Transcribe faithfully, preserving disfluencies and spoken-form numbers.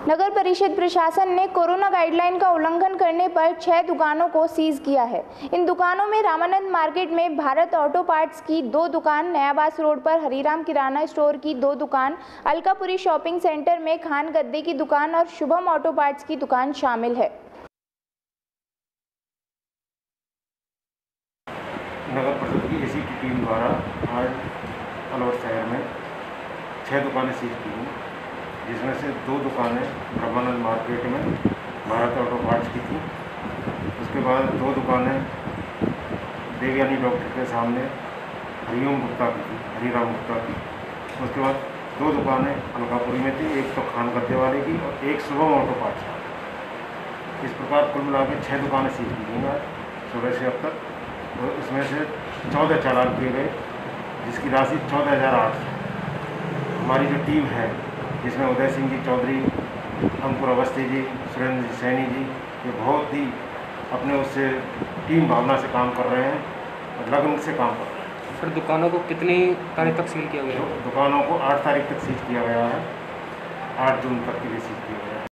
नगर परिषद प्रशासन ने कोरोना गाइडलाइन का उल्लंघन करने पर छह दुकानों को सीज किया है। इन दुकानों में रामानंद मार्केट में भारत ऑटो पार्ट्स की दो दुकान, नयाबास रोड पर हरिराम किराना स्टोर की दो दुकान, अलकापुरी शॉपिंग सेंटर में खान गद्दे की दुकान और शुभम ऑटो पार्ट्स की दुकान शामिल है। नगर परिषद की एसी की टीम द्वारा आज अलवर शहर में छह दुकानें सीज की हैं, जिसमें से दो दुकानें रामानंद मार्केट में भारत ऑटो पार्ट्स की थी। उसके बाद दो दुकानें देवयानी डॉक्टर के सामने हरिओम गुप्ता की थी, हरिराम गुप्ता की। उसके बाद दो दुकानें अलकापुरी में थी, एक तो खान गद्दे वाले की और एक शुभम ऑटो पार्ट्स की। इस प्रकार कुल मिला के छः दुकानें सीज की गई आज सुबह से अब तक, और इसमें से चौदह चालान किए गए, जिसकी राशि चौदह हज़ार आठ सौ। हमारी जो टीम है, जिसमें उदय सिंह जी चौधरी, अंकुर अवस्थी जी, सुरेंद्र सैनी जी, ये बहुत ही अपने उससे टीम भावना से काम कर रहे हैं और लगन से काम कर रहे हैं। सर, दुकानों को कितनी तारीख तक सील किया गया? दुकानों को आठ तारीख तक सीज किया गया है, आठ जून तक के लिए सीज किया गया है।